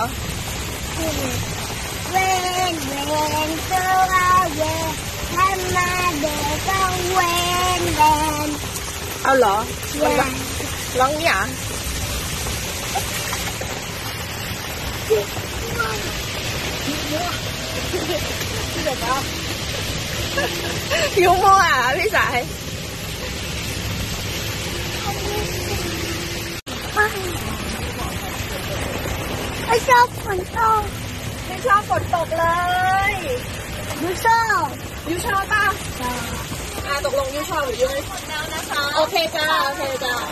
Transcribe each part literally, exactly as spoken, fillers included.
เวนเวนโซอาเวทำมาเด็กก็เวนเวนเอาเหรอร้องนี่อ่ะยูโมอ่ะพี่สายไม่ชอบฝนตกไม่ชอบฝนตกเลยยูชอบยูชอบป่ะอ่าตกลงยูชอบหรือยูไม่ชอบแล้วนะคะโอเคจ้าโอเคจ้า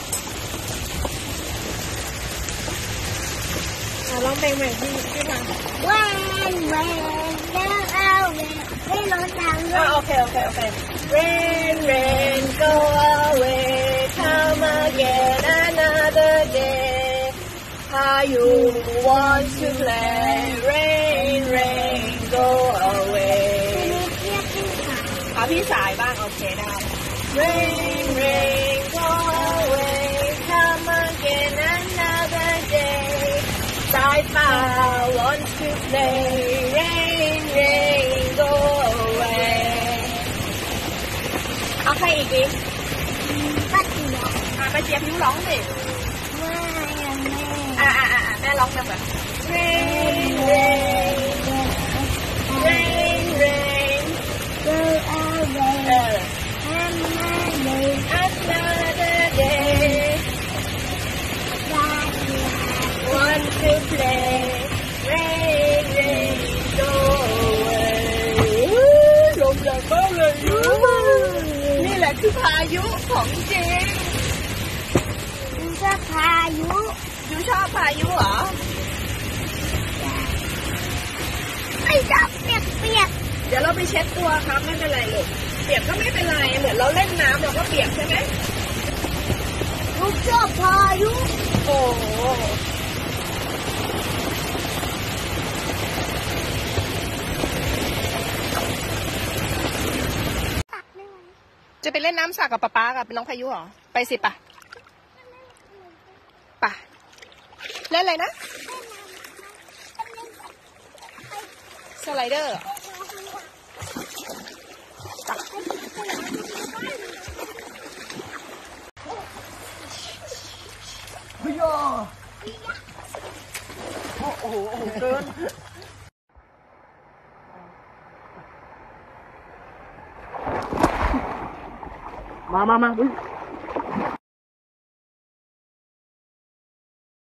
ลองเพลงใหม่พี่พี่มาเวนเวนเดินเอาเวนไม่รถทางด้วยโอเคโอเคโอเค Rain rain go away come again another day how you want to play Rain rain go away เอาพี่สายบ้างโอเคได้ Rain rain go away come again another day I want to play rain rain go away เอาใครอีกดิป้าเจี๊ยบอ่ะป้าเจี๊ยบยูร้องสิไม่แม่อ่ะอ่ะอ่ะแม่ร้องแบบ rain rain rain rain go away เออ another day want to play rain rain go away ลมแรงมากเลยยูนี่แหละคือพายุของจริงยูชอบพายุยูชอบพายุเหรอไม่ชอบเปียกเปียกเดี๋ยวเราไปเช็ดตัวครับไม่เป็นไรลูกเปียกก็ไม่เป็นไรเหมือนเราเล่นน้ำเราก็เปียกใช่ไหมยูชอบพายุโอ้จะไปเล่นน้ำสระกับป๊าป๊ากับน้องพายุเหรอไปสิปะปะเล่นอะไรนะสไลเดอร์ปะเฮ้ยโอ้โหเกินมามามา